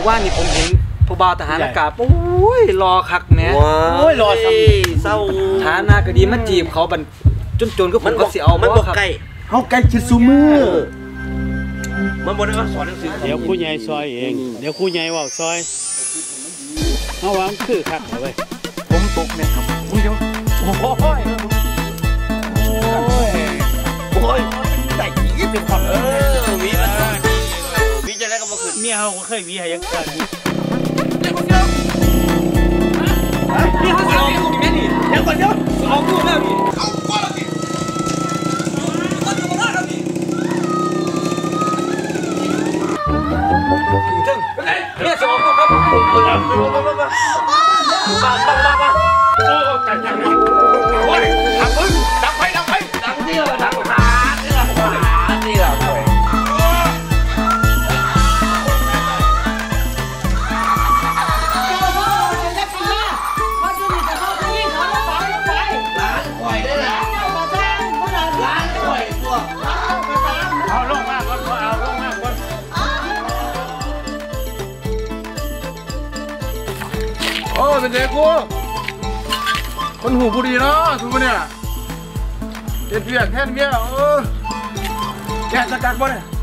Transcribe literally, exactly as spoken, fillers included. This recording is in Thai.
ว่านี่ผมเห็นผู้บ่าวทหารอากาศโอ้ยรอคักแม่โอ้ยรอซ้ำเศร้าฐานะก็ดีมันจีบเขาบันจนจนก็ผมก็สิเอามันบอกไก่เขาไก่ชิซูมือมันบอกว่าสอนหนังสือเดี๋ยวคู่ใหญ่ซอยเองเดี๋ยวคู่ใหญ่ว่าซอยเอาวางคือคักเอาไว้ผมตกเนี่ยครับมึงเดี๋ยวโอ้ยโอ้ยโอ้ยแต่ยี่เป็นคนเออวีมันวีจะได้ก็มาคืนเมียเขาเคยวีให้ยังกันนี่เขาเอาลูกนี่แม่นี่เดี๋ยวก่อนเดี๋ยวเอาลูกแล้วนี่เอาก้อนแล้วนี่ก้อนอยู่บนหน้าแล้วนี่ถึงเนี่ยสองลูกครับมามามามามาโอ้จังจังโอ้ยดังมึงดังไฟดังไฟดังนี่เหรอดังหานี่เหรอหานี่เหรอโอ้เป็นเด็กกูคนหูบุรีเนาะทุกคนเนี่ยเด็ดเบี้ยแค่เบี้ยเออแกจะกัดบ่เนี่ย